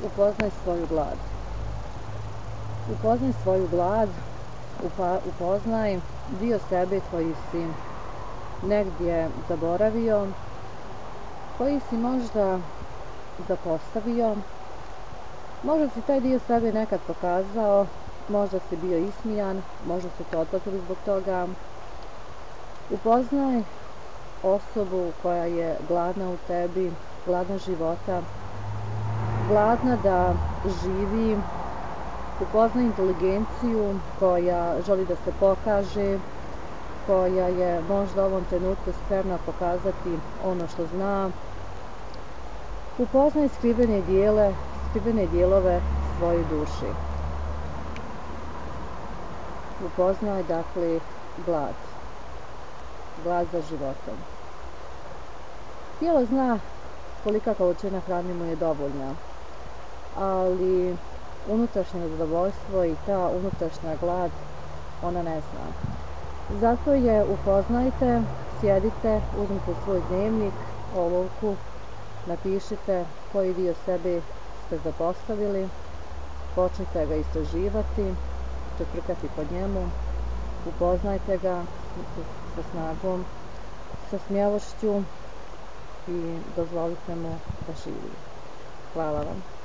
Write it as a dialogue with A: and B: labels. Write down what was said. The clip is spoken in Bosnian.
A: Upoznaj svoju glad. Upoznaj svoju glad, upoznaj dio sebe koji si negdje zaboravio, koji si možda zapostavio. Možda si taj dio sebe nekad pokazao, možda si bio ismijan, možda su te otplatili zbog toga. Upoznaj osobu koja je gladna u tebi, gladna života, gladna da živi. Upoznaj inteligenciju koja želi da se pokaže, koja je možda u ovom trenutku spremna pokazati ono što zna. Upoznaj skrivene dijelove svoje duše. Upoznaj, dakle, glad za životom. Tijelo zna kolika količina hrane mu je dovoljna, ali unutrašnje zadovoljstvo i ta unutrašnja glad, ona ne zna. Zato je upoznajte, sjedite, uzmite svoj dnevnik, olovku, napišite koji dio sebe ste zapostavili, počnite ga istraživati, čeprkati po njemu, upoznajte ga sa snagom, sa smjelošću i dozvolite mu da živi. Hvala vam.